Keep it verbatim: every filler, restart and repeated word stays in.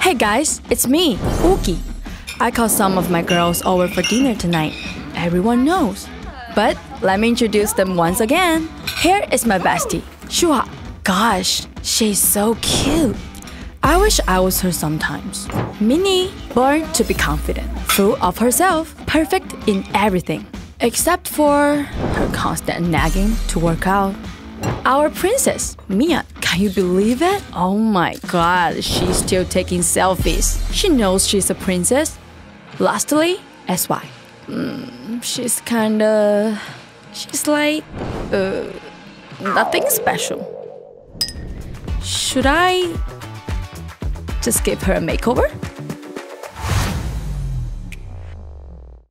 Hey guys, it's me, Oogie. I called some of my girls over for dinner tonight. Everyone knows. But let me introduce them once again. Here is my bestie, Shua. Gosh, she's so cute. I wish I was her sometimes. Minnie, born to be confident, full of herself, perfect in everything, except for her constant nagging to work out. Our princess, Mia, can you believe it? Oh my god, she's still taking selfies. She knows she's a princess. Lastly, S Y. Mm, she's kinda... She's like... Uh, nothing special. Should I just give her a makeover?